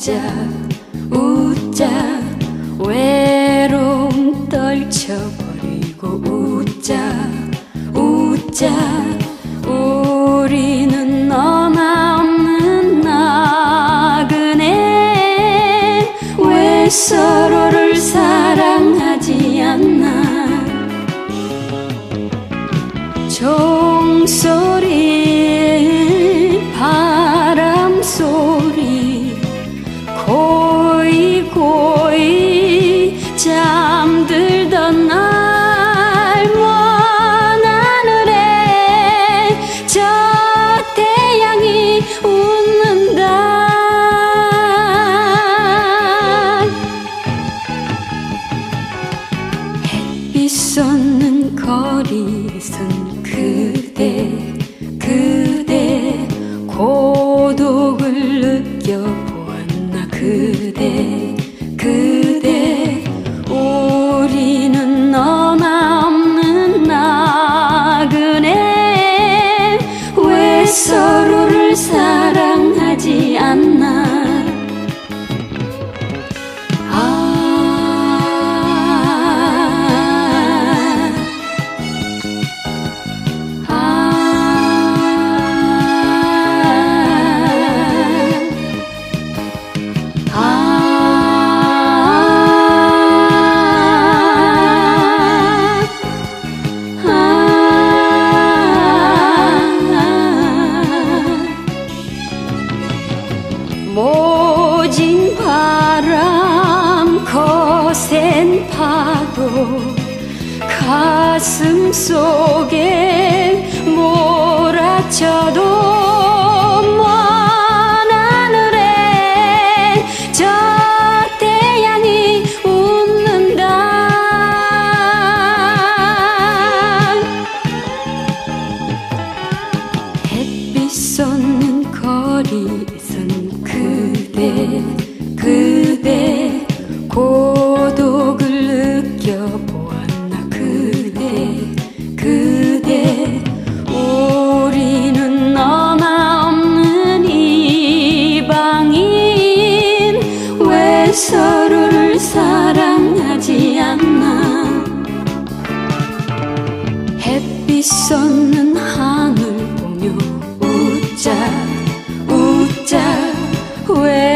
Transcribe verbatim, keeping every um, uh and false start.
웃자 웃자 외로움 떨쳐버리고 웃자 웃자 우리는 너나 없는 나그네 왜 서로를 사랑하지 않나 종소리 바람소리 고이 고이 잠들던 날 먼 하늘에 저 태양이 웃는다 햇빛 쏟는 거리에선 그대 그대 고독을 느껴보았나 그대 그대 우리는 너나 없는 나그네 왜 서로를 사랑하지 않나 모진 바람 거센 파도 가슴 속에 몰아쳐도 먼 하늘에 저 태양이 웃는다 햇빛 쏟는 거리에선 그대 그대 고독을 느껴보았나 그대 그대 우리는 너나 없는 이방인 왜 서로를 사랑하지 않나 햇빛 쏟는 하늘 보며 웃자 웃자 왜